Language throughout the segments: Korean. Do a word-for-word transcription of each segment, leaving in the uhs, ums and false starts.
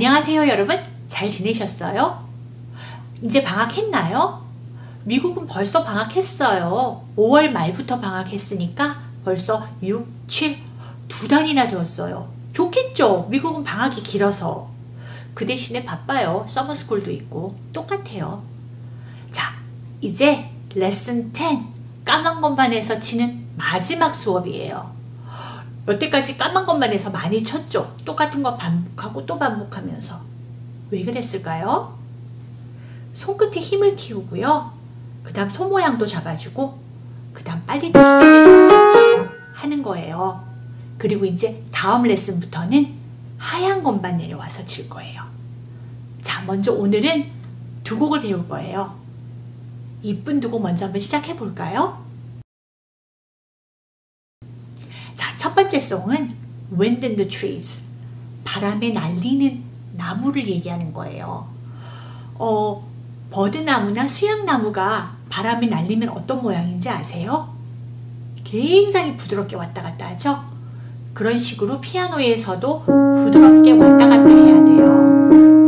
안녕하세요 여러분, 잘 지내셨어요? 이제 방학했나요? 미국은 벌써 방학했어요. 오월 말부터 방학했으니까 벌써 육, 칠, 두 달이나 되었어요. 좋겠죠? 미국은 방학이 길어서. 그 대신에 바빠요. 서머스쿨도 있고 똑같아요. 자, 이제 레슨 텐 까만 건반에서 치는 마지막 수업이에요. 여태까지 까만 건반에서 많이 쳤죠? 똑같은 거 반복하고 또 반복하면서. 왜 그랬을까요? 손끝에 힘을 키우고요. 그 다음 손 모양도 잡아주고 그 다음 빨리 칠 수 있는 연습도 하는 거예요. 그리고 이제 다음 레슨부터는 하얀 건반 내려와서 칠 거예요. 자, 먼저 오늘은 두 곡을 배울 거예요. 이쁜 두 곡 먼저 한번 시작해 볼까요? 자, 첫 번째 송은 Wind in the Trees, 바람에 날리는 나무를 얘기하는 거예요. 어, 버드나무나 수양나무가 바람에 날리면 어떤 모양인지 아세요? 굉장히 부드럽게 왔다 갔다 하죠? 그런 식으로 피아노에서도 부드럽게 왔다 갔다 해야 돼요.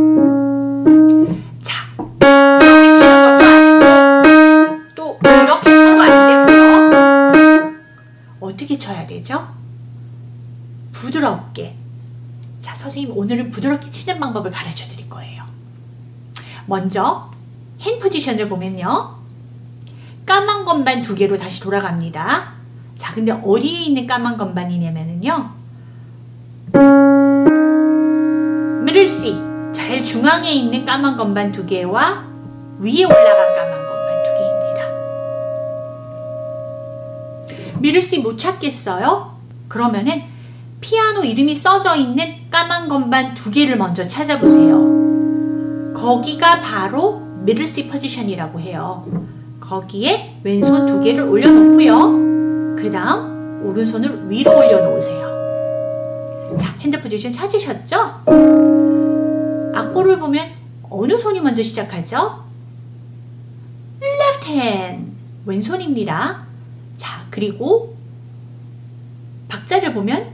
자, 이렇게 치는 것도 아니고 또 이렇게 쳐도 안 되고요. 어떻게 쳐야 되죠? 부드럽게. 자, 선생님 오늘은 부드럽게 치는 방법을 가르쳐 드릴 거예요. 먼저 핸 포지션을 보면요. 까만 건반 두 개로 다시 돌아갑니다. 자, 근데 어디에 있는 까만 건반이냐면요. middle C, 제일 중앙에 있는 까만 건반 두 개와 위에 올라간 까만 건반 두 개입니다. middle C 못 찾겠어요? 그러면은 피아노 이름이 써져 있는 까만 건반 두 개를 먼저 찾아보세요. 거기가 바로 middle C 포지션이라고 해요. 거기에 왼손 두 개를 올려놓고요. 그 다음 오른손을 위로 올려놓으세요. 자, 핸드 포지션 찾으셨죠? 악보를 보면 어느 손이 먼저 시작하죠? left hand, 왼손입니다. 자, 그리고 박자를 보면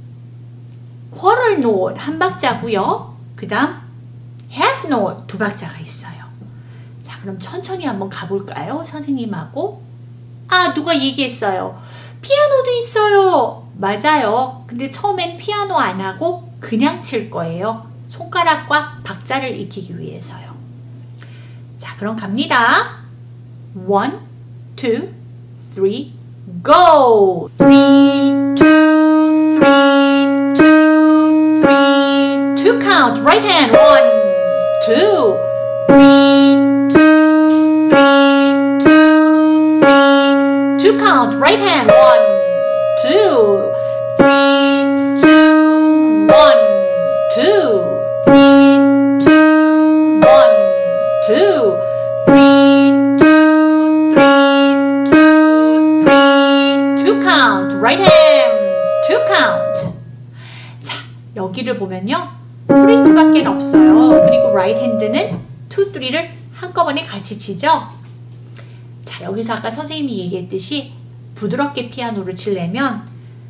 quarter note 한 박자고요. 그 다음 half note 두 박자가 있어요. 자, 그럼 천천히 한번 가볼까요? 선생님하고. 아, 누가 얘기했어요. 피아노도 있어요. 맞아요. 근데 처음엔 피아노 안 하고 그냥 칠 거예요. 손가락과 박자를 익히기 위해서요. 자, 그럼 갑니다. one, two, three, go! three, two, three, two, three, two count, right hand, one, two, three, two, three, two, three, two count, right hand, one, two, three, two, one, two, three, two, one, two, three, two, three, two, three, two count, right hand, two count. 자, 여기를 보면요. three, two밖에 없어요. 그리고 right hand는 two, three를 한꺼번에 같이 치죠. 자, 여기서 아까 선생님이 얘기했듯이 부드럽게 피아노를 치려면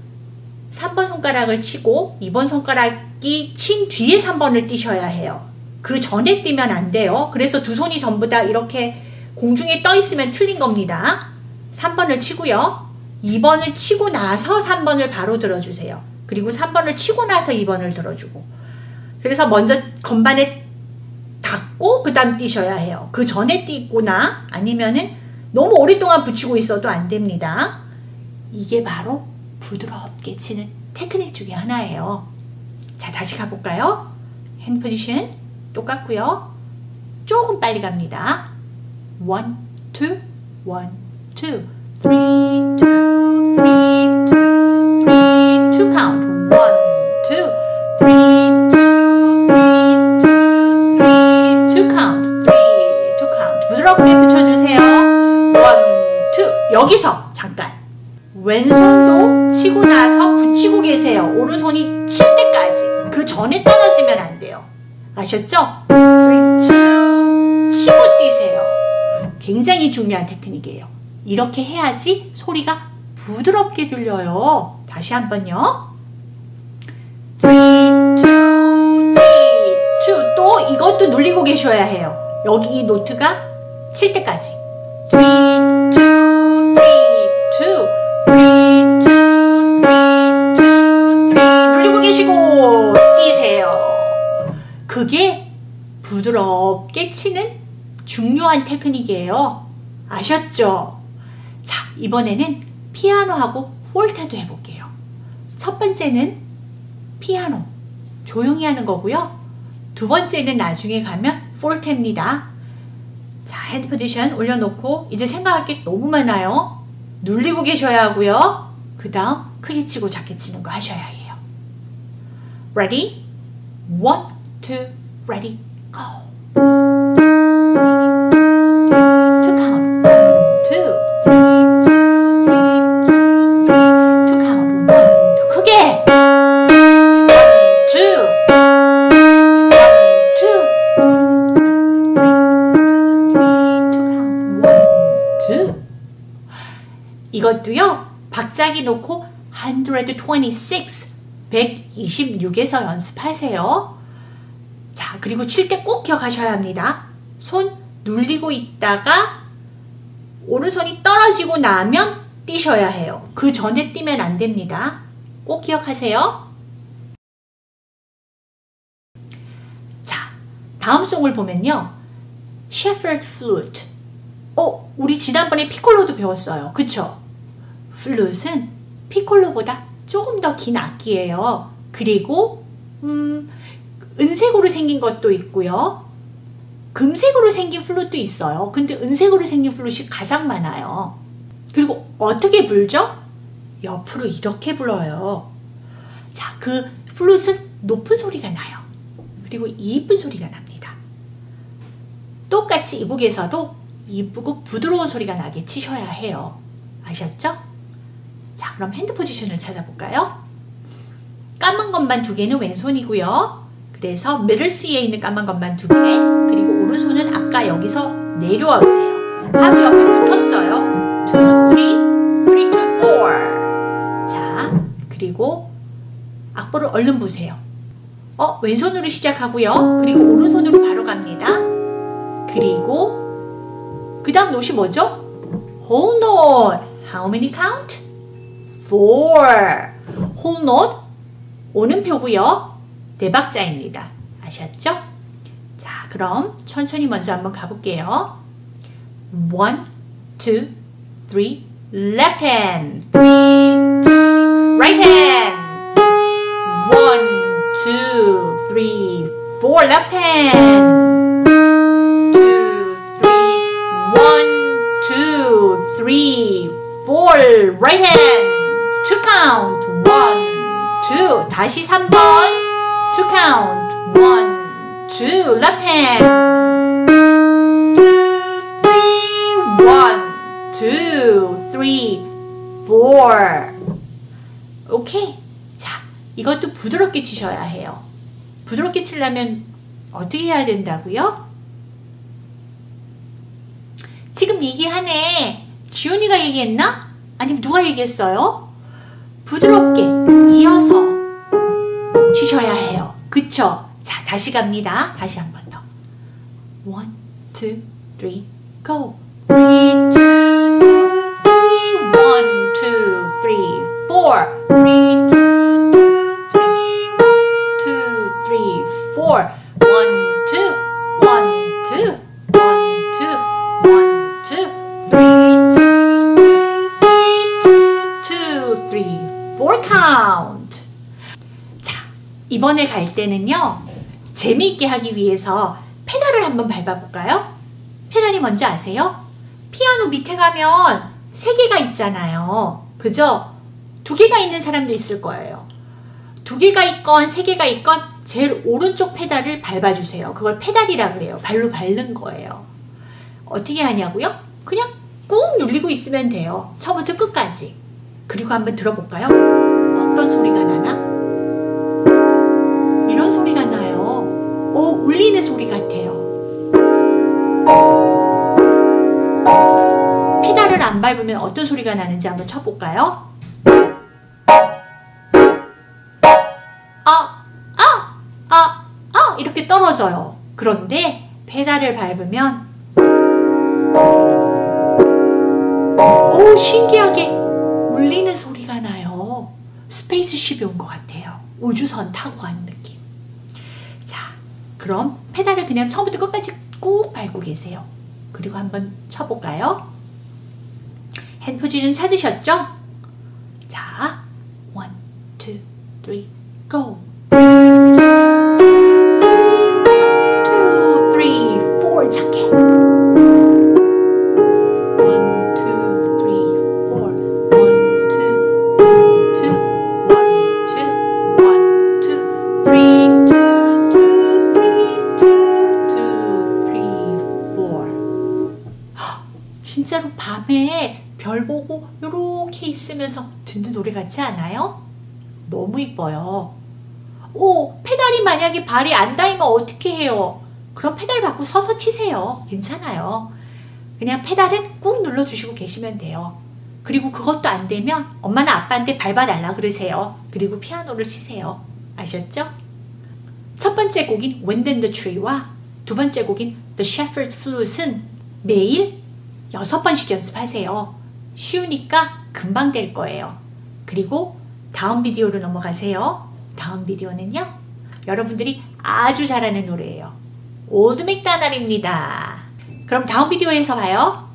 삼 번 손가락을 치고 이 번 손가락이 친 뒤에 삼 번을 띄셔야 해요. 그 전에 띄면 안 돼요. 그래서 두 손이 전부 다 이렇게 공중에 떠 있으면 틀린 겁니다. 삼 번을 치고요. 이 번을 치고 나서 삼 번을 바로 들어주세요. 그리고 삼 번을 치고 나서 이 번을 들어주고. 그래서 먼저 건반에 닿고 그 다음 띄셔야 해요. 그 전에 띄거나 아니면은 너무 오랫동안 붙이고 있어도 안 됩니다. 이게 바로 부드럽게 치는 테크닉 중에 하나예요. 자, 다시 가볼까요? 핸드 포지션 똑같고요. 조금 빨리 갑니다. one, two, one, two, three, two, three, two, three, two count, one, two, three, two, three, two, three, two count, three, two count. 부드럽게 붙여주세요. one, two. 여기서 잠깐. 왼손도 치고 나서 붙이고 계세요. 오른손이 칠 때까지. 그 전에 떨어지면 안 돼요. 아셨죠? three, two. 치고 뛰세요. 굉장히 중요한 테크닉이에요. 이렇게 해야지 소리가 부드럽게 들려요. 다시 한번요. three, two, three, 이것도 눌리고 계셔야 해요. 여기 이 노트가 칠 때까지. three, two, three, two, three, two, three, two, three. 눌리고 계시고 뛰세요. 그게 부드럽게 치는 중요한 테크닉이에요. 아셨죠? 자, 이번에는 피아노하고 폴테도 해볼게요. 첫 번째는 피아노 조용히 하는 거고요. 두 번째는 나중에 가면 폴테입니다. 자, 핸드 포지션 올려놓고 이제 생각할 게 너무 많아요. 눌리고 계셔야 하고요. 그 다음 크게 치고 작게 치는 거 하셔야 해요. Ready? One, two, ready, go. To count. One, two, three, two, three, two, three. To count. One, two. 크게. One, two. One, two. Three, to count. One, two. 이것도요. 박자기 놓고 백이십육, 백이십육에서 연습하세요. 자, 그리고 칠 때 꼭 기억하셔야 합니다. 손 눌리고 있다가 오른손이 떨어지고 나면 뛰셔야 해요. 그 전에 뛰면 안 됩니다. 꼭 기억하세요. 자, 다음 송을 보면요. Shepherd Flute. 어, 우리 지난번에 피콜로도 배웠어요. 그쵸? 플룻은 피콜로보다 조금 더 긴 악기예요. 그리고 음, 은색으로 생긴 것도 있고요. 금색으로 생긴 플룻도 있어요. 근데 은색으로 생긴 플룻이 가장 많아요. 그리고 어떻게 불죠? 옆으로 이렇게 불어요. 자, 그 플룻은 높은 소리가 나요. 그리고 이쁜 소리가 납니다. 똑같이 이 곡에서도 이쁘고 부드러운 소리가 나게 치셔야 해요. 아셨죠? 자, 그럼 핸드 포지션을 찾아볼까요? 까만 건반 두 개는 왼손이고요. 그래서 미들 C에 있는 까만 건반 두 개, 그리고 오른손은 아까 여기서 내려오세요. 바로 옆에 붙었어요. two, three, three, two, four. 자, 그리고 악보를 얼른 보세요. 어, 왼손으로 시작하고요. 그리고 오른손으로 바로 갑니다. 그리고 그 다음 노트이 뭐죠? whole note. How many count? four. whole note 오는표고요. 네 박자입니다. 아셨죠? 자, 그럼 천천히 먼저 한번 가볼게요. one, two, three, left hand. three, two, right hand. one, two, three, four, left hand. two, three, one, two, three, four, right hand. To count. one, two. 다시 삼 번. To count. one, two. Left hand. two, three, one, two, three, four. 오케이. 자, 이것도 부드럽게 치셔야 해요. 부드럽게 치려면 어떻게 해야 된다고요? 지금 얘기하네. 지훈이가 얘기했나? 아니면 누가 얘기했어요? 부드럽게 이어서 치셔야 해요. 그쵸? 자, 다시 갑니다. 다시 한 번 더. one, two, three, go. three, two, two, three, one, two, three, four. three, two, two, three, one, two, three, four. one, two, one, two, one, two, one, two, three, two, two, three, two, two, three, four count. 자, 이번에 갈 때는요, 재미있게 하기 위해서 페달을 한번 밟아볼까요? 페달이 뭔지 아세요? 피아노 밑에 가면 세 개가 있잖아요. 그죠? 두 개가 있는 사람도 있을 거예요. 두 개가 있건 세 개가 있건 제일 오른쪽 페달을 밟아주세요. 그걸 페달이라 그래요. 발로 밟는 거예요. 어떻게 하냐고요? 그냥 꾹 눌리고 있으면 돼요. 처음부터 끝까지. 그리고 한번 들어볼까요? 어떤 소리가 나나? 이런 소리가 나요. 오, 울리는 소리 같아요. 페달을 안 밟으면 어떤 소리가 나는지 한번 쳐볼까요? 아, 아, 아, 아, 이렇게 떨어져요. 그런데 페달을 밟으면 오, 신기하게 울리는 소리가 나요. 스페이스쉽이 온 것 같아요. 우주선 타고 가는 느낌. 자, 그럼 페달을 그냥 처음부터 끝까지 꾹 밟고 계세요. 그리고 한번 쳐볼까요? 핸드 포지션 찾으셨죠? 자, one, two, three, go. three, two, three, four. 착해. one, two, three, four. one, two, two, one, two, one, two, three, two, two, three, two, two, three, four. 진짜로 밤에 별 보고 이렇게 있으면서 듣는 노래 같지 않아요? 너무 이뻐요. 오, 페달이 만약에 발이 안 닿으면 어떻게 해요? 그럼 페달 받고 서서 치세요. 괜찮아요. 그냥 페달은 꾹 눌러주시고 계시면 돼요. 그리고 그것도 안 되면 엄마나 아빠한테 밟아달라 그러세요. 그리고 피아노를 치세요. 아셨죠? 첫 번째 곡인 Wind in the Tree와 두 번째 곡인 The Shepherd's Flute은 매일 여섯 번씩 연습하세요. 쉬우니까 금방 될 거예요. 그리고 다음 비디오로 넘어가세요. 다음 비디오는요, 여러분들이 아주 잘하는 노래예요. 올드 맥다날입니다. 그럼 다음 비디오에서 봐요.